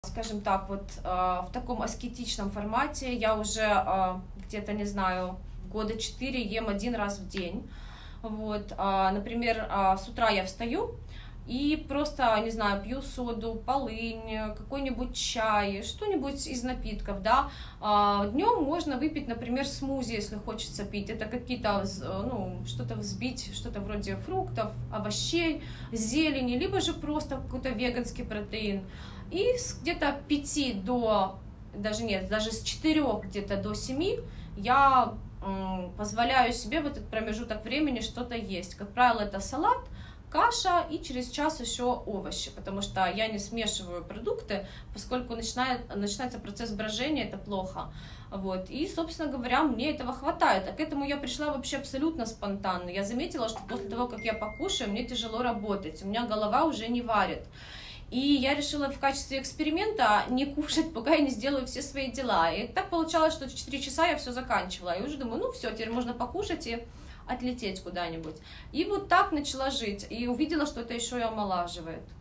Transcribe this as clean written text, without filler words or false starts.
скажем так, вот в таком аскетичном формате. Я уже где-то, не знаю, года 4 ем 1 раз в день. Вот, например, с утра я встаю и просто, не знаю, пью соду, полынь, какой-нибудь чай, что-нибудь из напитков, да. Днем можно выпить, например, смузи, если хочется пить. Это какие-то, ну, что-то взбить, что-то вроде фруктов, овощей, зелени, либо же просто какой-то веганский протеин. И где-то 5 до, даже нет, даже с 4 где-то до 7 я позволяю себе в этот промежуток времени что-то есть. Как правило, это салат, каша и через час еще овощи, потому что я не смешиваю продукты, поскольку начинается процесс брожения, это плохо. Вот. И, собственно говоря, мне этого хватает. А к этому я пришла вообще абсолютно спонтанно. Я заметила, что после того, как я покушаю, мне тяжело работать, у меня голова уже не варит. И я решила в качестве эксперимента не кушать, пока я не сделаю все свои дела. И так получалось, что в 4 часа я все заканчивала. И уже думаю, ну все, теперь можно покушать и отлететь куда-нибудь. И вот так начала жить. И увидела, что это еще и омолаживает.